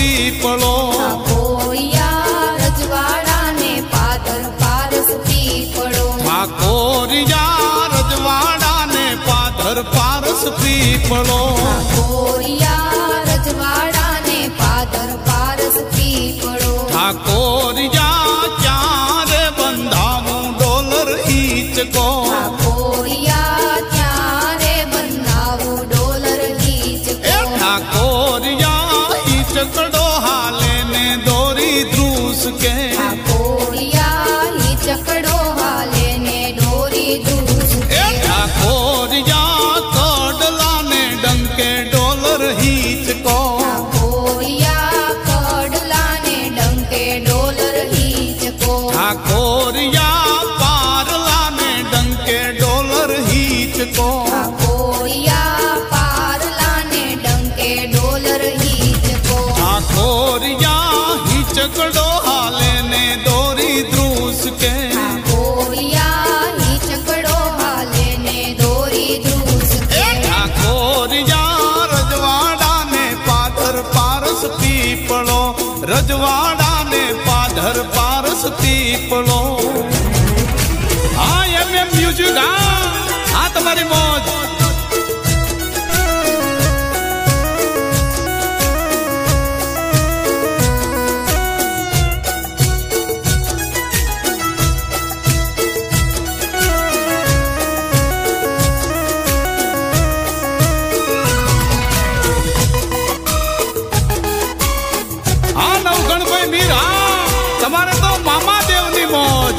पीपळो ઠાકોરિયા રજવાડા ને પાદર પારસ પીપળો ઠાકોરિયા રજવાડા ને પાદર પારસ પીપળો ઠાકોરિયા રજવાડા ને પાદર પારસ પીપળો ઠાકોરિયા ક્યારે બંધાવું ડોલર ઈચકો ઠાકોરિયા ત્યારે બંધાવું ડોલર ઈચકો ઠાકોરિયા ઈચકડો હાલે ને દોરી ધ્રુસ કે ઠાકોરિયા ઈચકડો હાલે ને દોરી ધ્રુસ કે ઠાકોરિયા કડલા ને ડંકે ડોલર હિચકો ઠાકોરિયા કડલા ને ડંકે ડોલર હિચકો ઠાકોરિયા પારલા ને ડંકે ડોલર હિચકો ઠાકોરિયા પારલા ને ડંકે ડોલર હિચકો ઠાકોરિયા હિચકડો હાલે ને દોરી ધ્રુસ કે ઠાકોરિયા હિચકડો હાલે ને દોરી ધ્રુસ કે ઠાકોરિયા રજવાડા ને પાદર પારસ પીપળો રજવાડા ને પાદર પારસ પીપળો હા એમ મ્યુઝિક હા તમારી મોજ હા નવગણભાઈ મીર હા તમારે તો મામા દેવની મોજ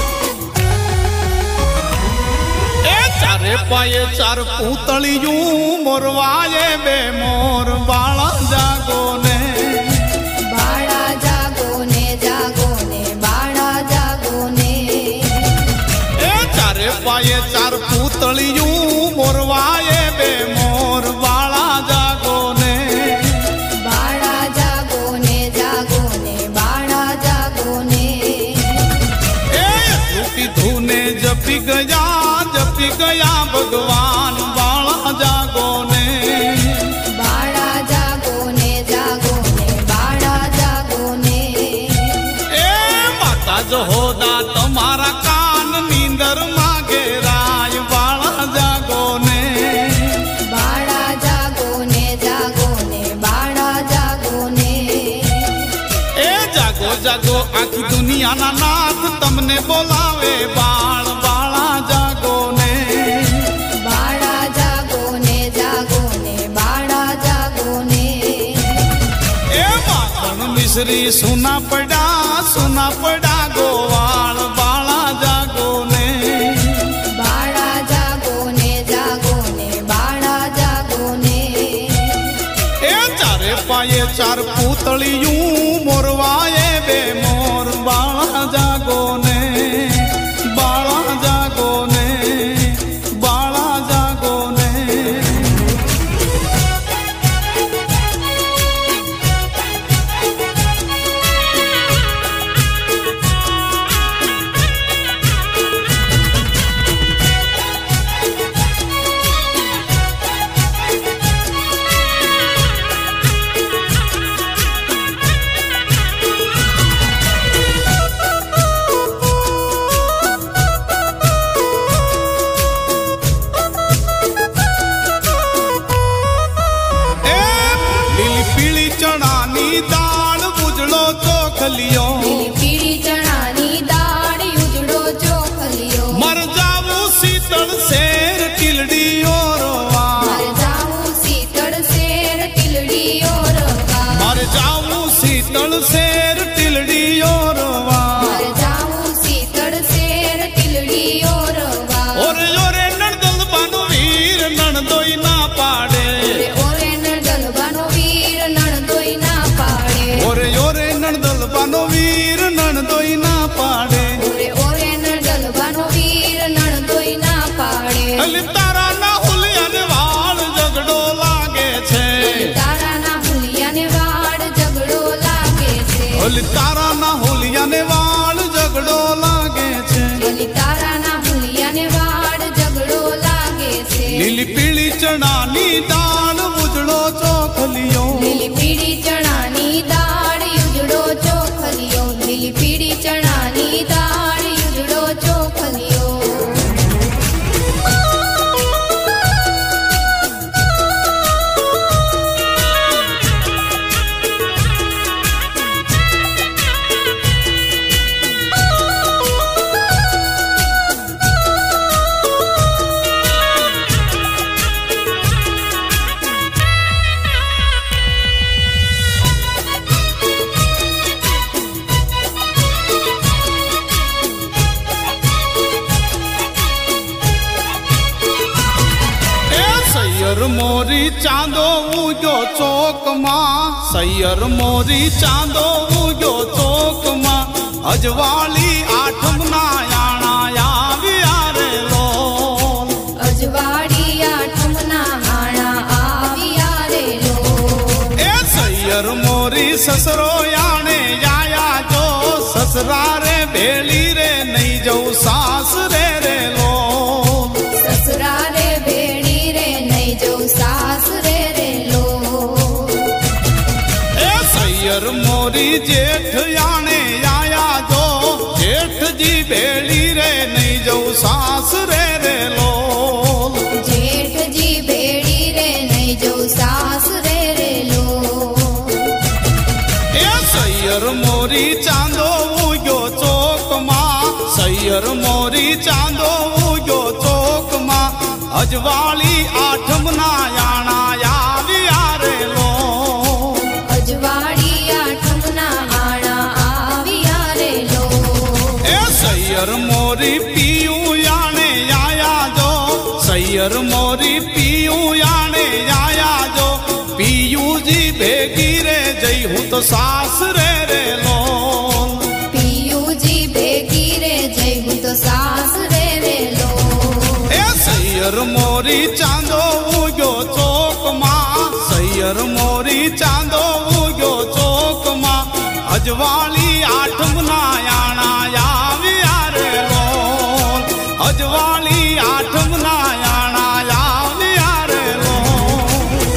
એ ચારે પાયે ચાર પૂતળિયું મોરવાયે બે મોર બાળા જાગો ને બાળા જાગો ને બાળા જાગો ને એ ચારે પાયે ચાર પૂતળિયું મોરવાયે બે મોર બાળા જાગો ને બાળા જાગો ને બાળા જાગો ને એ કીધું ને જપી ગયા ભગવાન બાળા જાગો ને બાળા જાગો ને બાળા જાગો ને એ માતા જહોદા તમારા કાન નીંદર માં ઘેરાય બાળા જાગો ને બાળા જાગો ને બાળા જાગો ને એ જાગો જાગો આખી દુનિયાના નાથ તમને બોલાવે બાળ બાળા જાગો ને બાળા જાગો ને બાળા જાગો ને એ માખણ મિશ્રી સુના પડા ગોવાળ બાળા જાગો ને બાળા જાગો ને બાળા જાગો ને એ ચારે પાયે ચાર પૂતળિયું મોરવાયે બે મોર બાળા જાગો ને બાળા જાગો ને બાળા જાગો ને દાળ ઉજળો ચોખલિયો પીળી ચણાની દાળ ઉજળો ચોખલિયો મર જાવું શીતળ શેર ટીલડીઓ રોવા મર જાવું શીતળ શેર ટીલડીઓ રોવા મર જાવું શીતળ શેર ટીલડીઓ રોવા મર જાવું શીતળ શેર ટીલડીઓ રોવા ઓરે ઓરે નણદલ બાનો વીર નણદોઈ ના પાડે ઓરે નણદલબાનો વીર નણદોઈ ના પાડે ઓરે ઓરે નણદલ બાનો વીર નણદોઈ ના પાડે ઓરે નણદલબાનો વીર નણદોઈ ના પાડે અલી તારા ના હુલિયાને વાળ ઝઘડો લાગે છે તારા ના હુલિયાને વાળ ઝઘડો લાગે છે ઓલી તારા ના હુલિયાને વાળ ઝઘડો લાગે છે તારા ના मोरी चांदो उग्यो चौक मां, सैयर मोरी चांदो उग्यो चौक मां, अजवाली आठम ना याणा आव्या रे लोल। अजवाड़ी आठम ना याणा आव्या रे लोल। ए सैयर मोरी ससरो याणे आया जो, ससरा रे भेली रे नहीं जाऊ सास रे रे लोल। ससरा रे भेली रे नहीं जाऊ सास रे रे लोल। ए सैयर मोरी जेठ याणे आया जो, जेठ जी भेली रे नहीं जाऊ सास रे रे लोल। जेठ जी भेली रे नहीं जाऊ सास रे रे लोल। ए सैयर मोरी चांदो उग्यो चौक मां, सैयर मोरी चांदो उग्यो चौक मां, अजवाली आठम ना याणा आव्या रे लोल। अजवाड़ी आठम ना याणा आव्या रे लोल। ए सैयर मोरी पियू याणे आया जो, सैयर मोरी पियू याणे आया जो, पियू जी भेगी रे जई हूं तो सास रे रे लोल। पियू जी भेगी रे जय हूं तो सास रे रे लोल। ए सैयर मोरी चांदो उग्यो चौक मां, सैयर मोरी चांदो उग्यो चौक मां, अजवाली आठम ना याणा आव्या रे लोल। अजवाली आठम ना याणा आव्या रे लोल।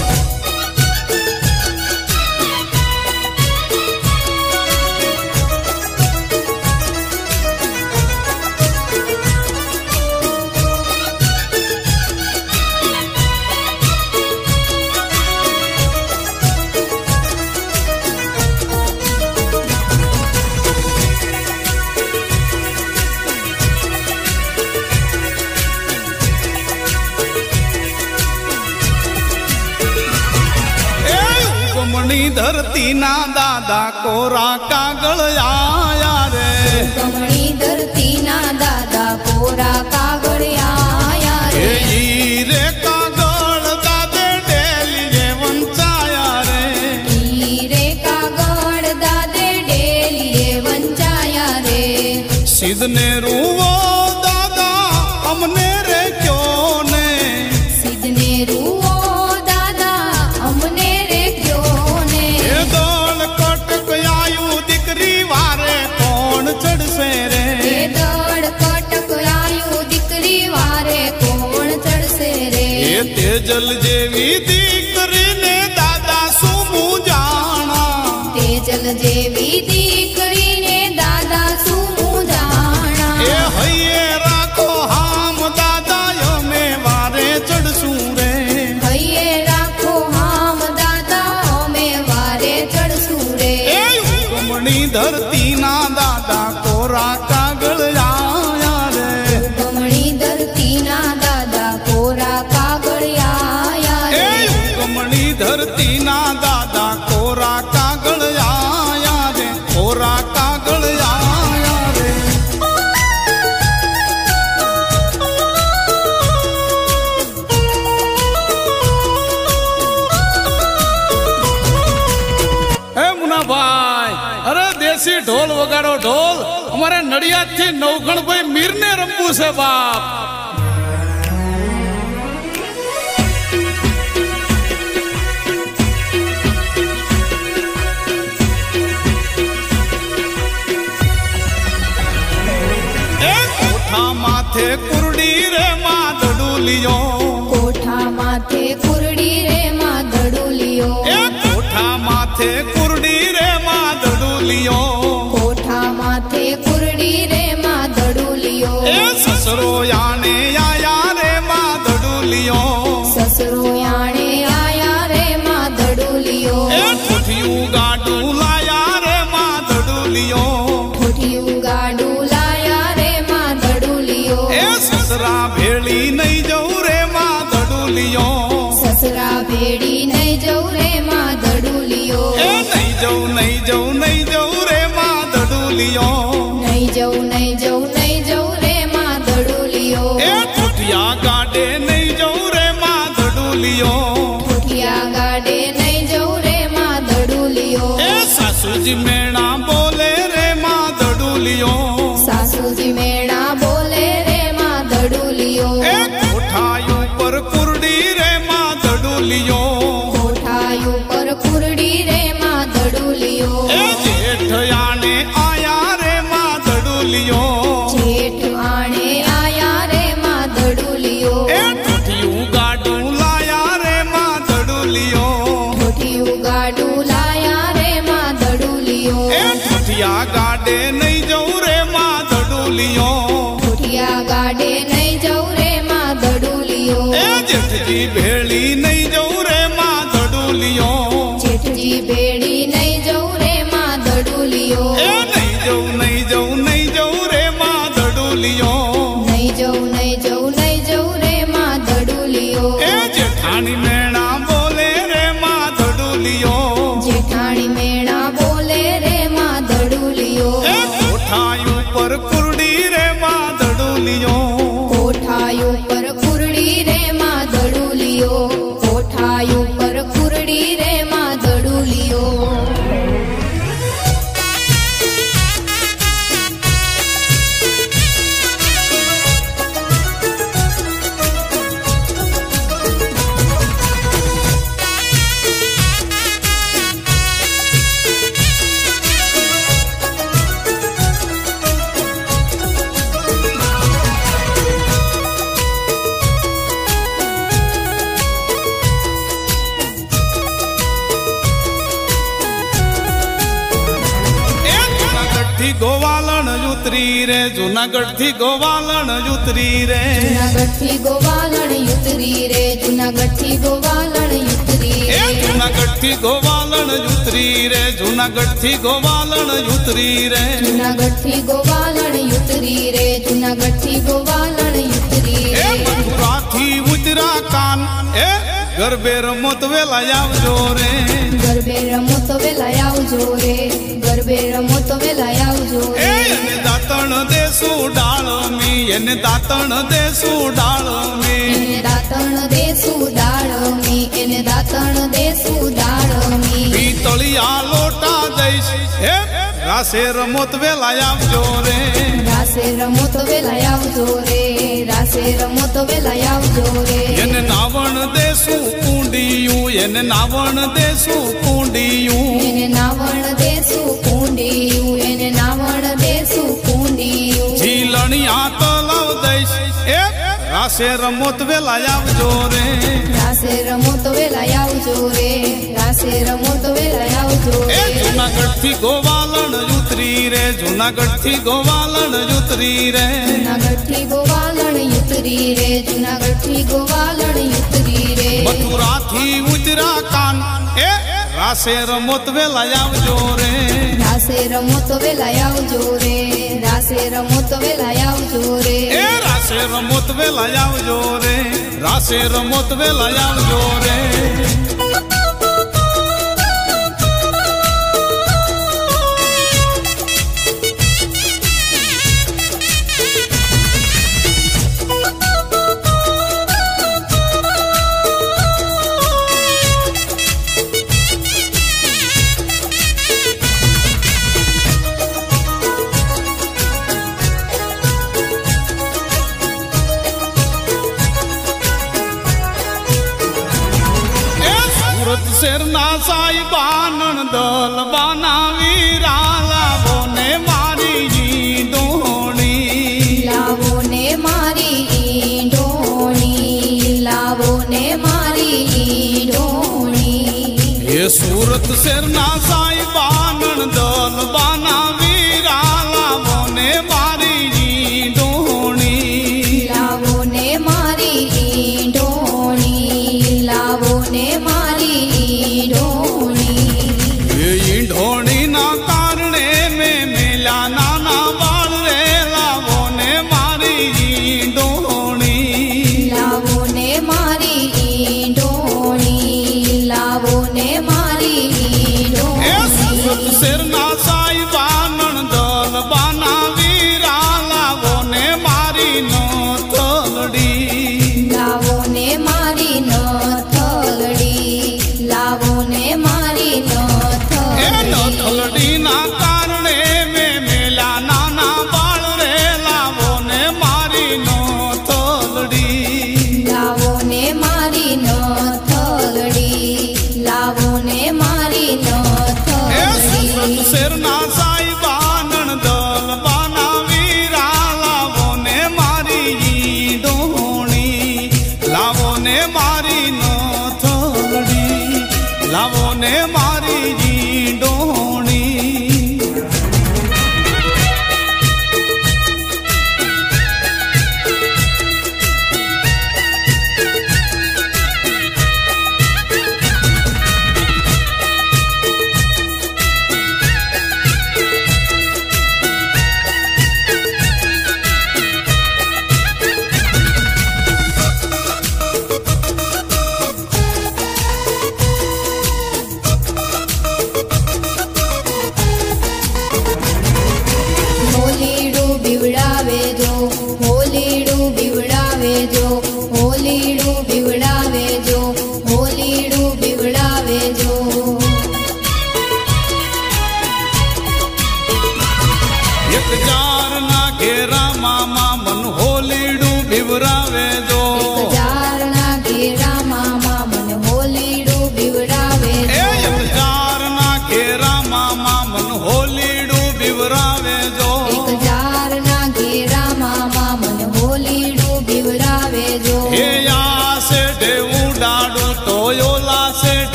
धरती ना दादा कोरा कागल आया रे। कमणी धरती ना दादा कोरा कागल आया रे। रे कागल दादे डेली वंचाया रे। रे कागल दादे डेली वंचाया रे। सिद्धने रुवो दादा हमने रे क्यों ने। सिद्धने रुवो दादा हमने रे क्यों ने। दौड़ कटक आयु दिकरी वारे कौन चढ़से रे। दौड़ कटक आयु दिकरी वारे कौन चढ़से रे। तेजल जेवी दिकरी ने दादा सुमू जाना। तेजल जेवी दिकरी ने दादा सुमू जाना। ए हइये राखो हाम दादा यो में वारे चढ़सू रे। हइये राखो हाम दादा में वारे चढ़सू रे। कमणी धरती ना दादा कोरा कागल आया रे। कमणी धरती ना दादा कोरा कागल आया रे। कमणी धरती ना दादा कोरा कागल आया रे। कोरा कागल आया रे। हे मुना भाई, अरे देसी ढोल वगाड़ो ढोल, हमारे नडियाद थी नवगण भाई मीर ने रंबू से बाप। कोठा माथे कुरडी रे मां दडूलियो। कोठा माथे कुरडी रे मां दडूलियो। कोठा माथे कुरडी रे मां दडूलियो। कोठा माथे कुरडी रे मां दडूलियो। ससरो याने आया रे मां दडूलियो। ससरो याने आया रे मां दडूलियो। ठुठियूं गाडू लाया रे मां दडूलियो। ठुठियूं गाडू लाया रे मां दडूलियो। ससरा भेड़ी नहीं जाऊ रे मां दडूलियो। ससरा भेड़ी नहीं जाऊ रे मां दडूलियो। नहीं जाऊ नहीं जाऊ नहीं जाऊ रे मां दडूलियो। नहीं जाऊ नहीं जाऊ नहीं जाऊ रे मां दडूलियो। ठुठिया गाडे नहीं जाऊ रे मां दडूलियो। જેઠજી ભેળી નહીં જવું રે માં ધડુલિયો જેઠજી ભેળી નહીં જવું રે માં ધડુલિયો એ નહીં જવું નહીં જવું નહીં જવું રે માં ધડુલિયો નહીં જવું નહીં જવું નહીં જવું રે માં ધડુલિયો એ જેઠાણી મેણા બોલે રે માં ધડુલિયો જેઠાણી મેણા બોલે રે માં ધડુલિયો એ કોઠાઈ ઉપર કુરડી રે માં ધડુલિયો કોઠાઈ ઉપર કુરડી રે માં ધડુલિયો કોઠાઈ ઉપર કુરડી રે માં ધડુલિયો ગોવાલણ ઉતરી રે જુનાગઢ થી ગોવાલણ ઉતરી રે જુનાગઢ થી ગોવાલણ ઉતરી રે જુનાગઢ થી ગોવાલણ ઉતરી એ જુનાગઢ થી ગોવાલણ ઉતરી રે જુનાગઢ થી ગોવાલણ ઉતરી રે જુનાગઢ થી ગોવાલણ ઉતરી રે જુનાગઢ થી ગોવાલણ ઉતરી એ મથુરા થી ઉતરા કાન એ ગરબે રમત વેલા આવજો રે ગરબે રમો તો વેલા આવજો રે ગરબે રમો તો વેલા આવજો એ રે એને દાતણ દેશું ડાળમી એને દાતણ દેશું ડાળમી એને દાતણ દેશું દાળમી એને દાતણ દેશું દાળમી પિતળિયા લોટા દઈશ હે રાસે રમત વેલા આવજો રે રાસે રમો તો વેલા આવજો રે રાસે રમો તો વેલા આવજો રે એને નાવણ દેશું કુંડિયું એને નાવણ દેશું કુંડિયું એને નાવણ દેશું કુંડિયું એને નાવણ દેશું કુંડિયું ઝીલણિયા તલાવ દઈશ એ રાસે રમત વેલા આવજો રે રાસે રમો તો વેલા આવજો રે રાસે રમો તો વેલા આવજો એ રે જુનાગઢ થી ગોવાલણ ઉતરી રે જુનાગઢ થી ગોવાલણ ઉતરી રે જુનાગઢ થી ગોવાલણ ઉતરી રે જુનાગઢ થી ગોવાલણ ઉતરી રે મથુરા થી ઉતરા કાન એ રાસે રમત વેલા આવજો રે રાસે રમો તો વેલા આવજો રે રાસે રમો તો વેલા આવજો રે એ રાસે રમત વેલા આવજો રે રાસે રમત વેલા આવજો રે શેરના સાઈબાનણ દલ બનાવી લાવો ને મારી ડોણી લાવો ને મારી ડોણી લાવો ને મારી ડોણી એ સુરત શેરના સાઈબાનણ દલ બનાવી લાવો ને મારી ડોણી લાવો ને મારી ડોણી લાવો ને ઢોણી ના કારણે મેં મેલા નાના બાળ રે લાવો ને મારી ઢોણી લાવો ને મારી ડોણી લાવો ને મારી એ સુરત ડોણી શેરના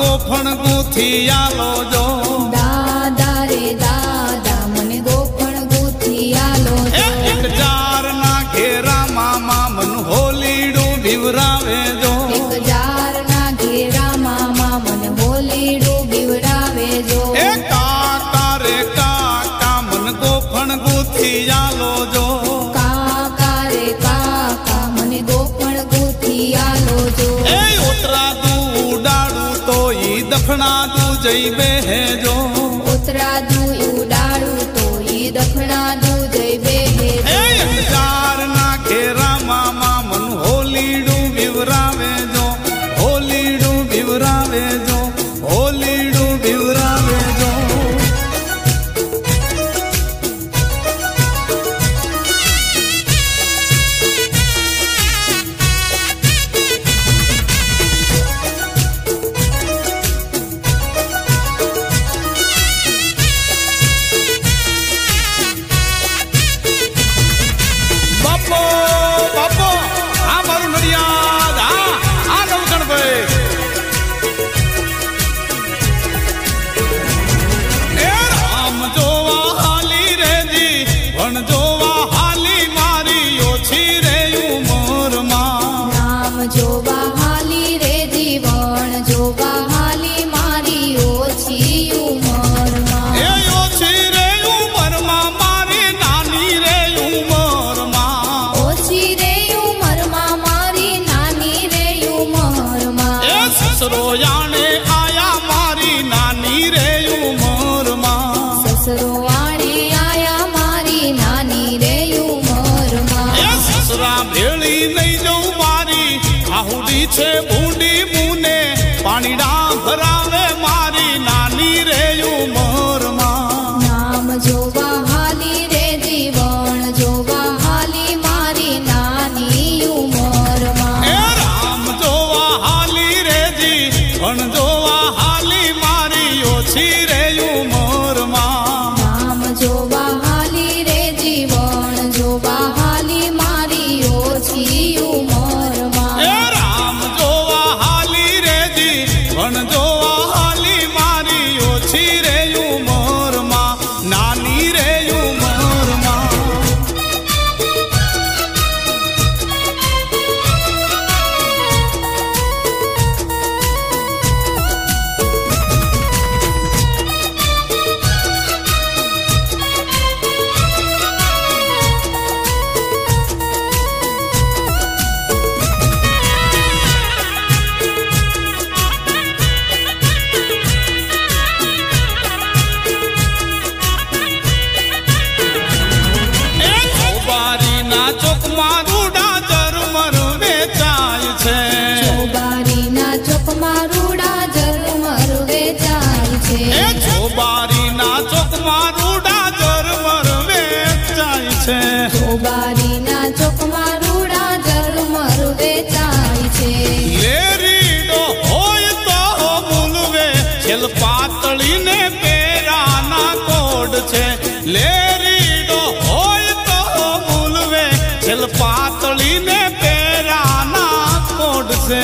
गोफण गुथी आलो जो दादा रे दादा मन गोफण गुथी आलो जो एक जार ना घेरा मामा मन होलीडू बिवरावे जो एक जार ना घेरा मामा मन होलीडू बिवरावे जो काका रे काका मन गोफण गुथी आलो जो काका रे काका मन गोफण गुथी आलो जो उतरा दू उडाड़ू तो ई दखना दू जई बेहे जो उतरा दू उडाड़ू तो ई दखना दू जई बेहे जो जार ना घेरा मामा मन होलीडू बिवरावे जो होलीडू बिवरावे जो होलीडू बिवरावे जो ससरोयाने आया मारी नानी रे उमर मां ससरोयाने आया मारी नानी रे उमर मां ससरा भेली नहीं जो मारी आहुडी छे बूंदी मुने पानीडा भरावे मारी नानी रे उमर मां नाम जोवा हाली रे जीवन जोवा हाली मारी नानी उमर मां राम जोवा हाली पण जोवा हाली मारी ओछी रे उमर मां नाम जोवा हाली रे जीवन जोवा हाली मारी ओछी उमर मां राम जोवा हाली रे जीवन जोवा हाली मारी ओछी रे उमर मां नानी रे उमर मां ચોબારીના ચોકમાં રૂડા ઝરમર વેચાય છે લેરીડો હોય તો મૂલવે છેલ પાતળીને પેરાના કોડ છે લેરીડો હોય તો મૂલવે છેલ પાતળીને પેરાના કોડ છે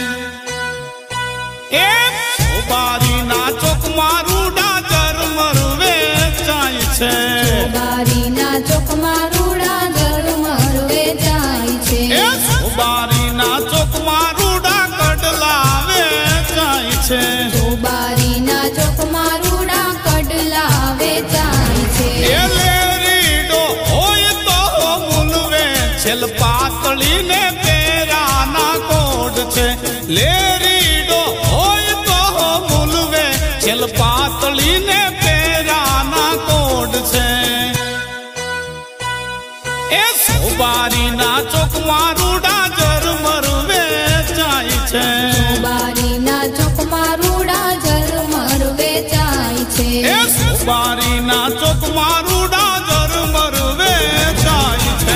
એ ચોબારીના ચોકમાં રૂડા ઝરમર વેચાય છે ચોબારીના ચોકમાં રૂડા ઝરમર વેચાય છે ચોબારીના ચોકમાં રૂડા કડલા વેચાય છે ચોબારીના ચોકમાં રૂડા કડલા વેચાય છે એ લેરીડો હોય તો મૂલવે છેલ પાતળીને પેરાના કોડ છે લેરીડો હોય તો મૂલવે છેલ પાતળીને પેરાના કોડ છે એ ચોબારીના ચોકમાં રૂડા ઝરમર વેચાય છે ચોબારીના ચોકમાં રૂડા ઝરમર વેચાય છે એ ચોબારીના ચોકમાં રૂડા ઝરમર વેચાય છે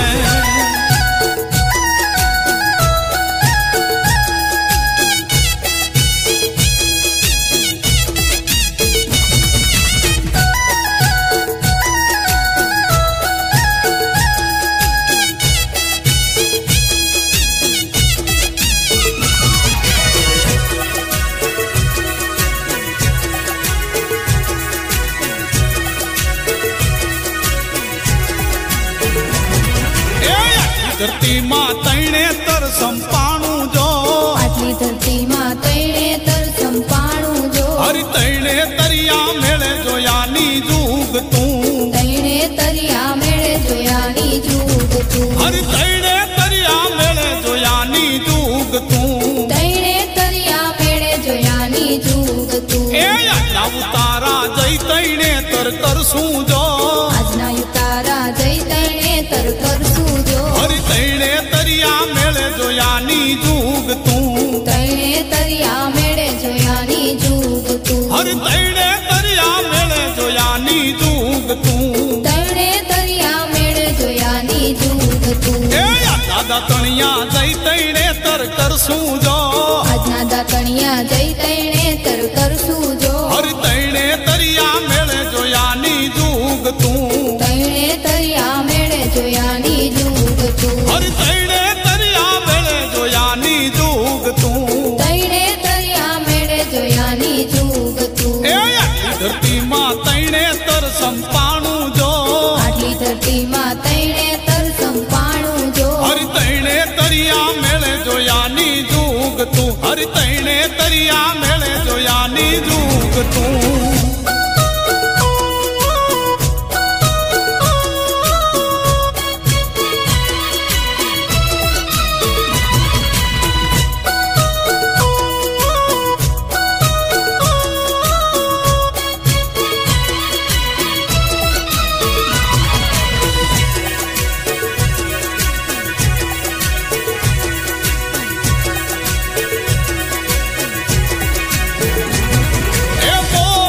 સંપાણું જો આટલી ધરતીમાં તૈણે તર સંપાણું જો હરી તૈણે તરિયા મેળે જોયાની જુગ તું તૈણે તરિયા મેળે જોયાની જુગ તું હરી તૈણે તરિયા મેળે જોયાની જુગ તું તૈણે તરિયા મેળે જોયાની જુગ તું એ આજના ઉતારા જઈ તૈણે તર કરશું જો આજના યુતારા જઈ તૈણે તર કરશું જો હરી તૈણે તરિયા મેળે જોયાની જુગ તું તૈણે તરિયા મેળે જોયાની જુગ તું હરી તૈણે તરિયા મેળે જોયાની જુગ તું તૈણે તરિયા મેળે જોયાની જુગ તું એ દાદા તણિયા જઈ તૈણે તર કરશું જો આજના દાતણિયા જઈ તૈણે તર કરશું જો હરી તૈણે તરિયા મેળે જોયાની જુગ તું તૈણે તરિયા મેળે જોયાની જુગ તું હરી તૈણે તરિયા મેળે જોયાની જુગ તું તૈણે તરિયા મેળે જોયાની જુગ તું એ ધરતીમાં તૈણે તર સંપાણું જો આટલી ધરતીમાં તૈણે તર સંપાણું જો હરી તૈણે તરિયા મેળે જોયાની જુગ તું હરી તૈણે તરિયા મેળે જોયાની જુગ તું એ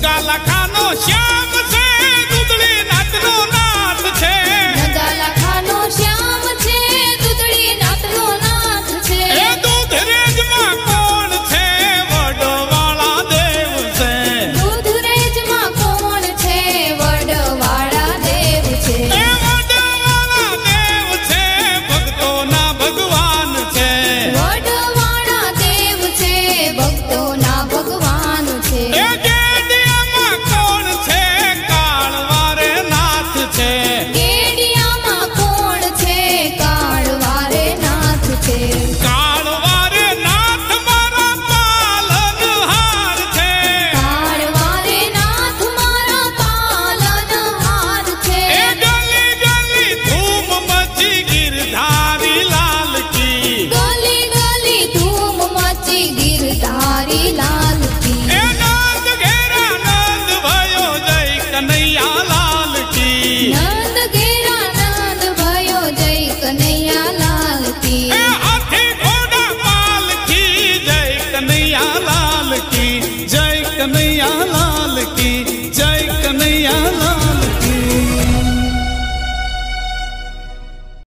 લખાનો શ્યામ